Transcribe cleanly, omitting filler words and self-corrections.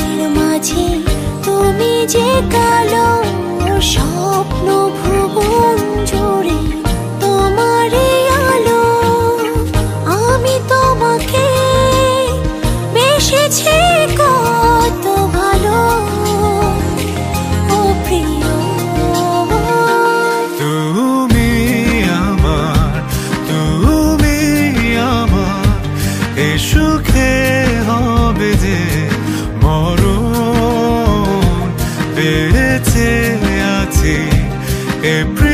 আধারের মাঝে তুমি যে কালো স্বপ্ন ভুবন জুড়ে তোমারই আলো। আমি তোমাকে বেসেছি কত ভালো ও প্রিয়। তুমি আমার এ সুখে হবে যে মরণ, বেঁচে আছি এ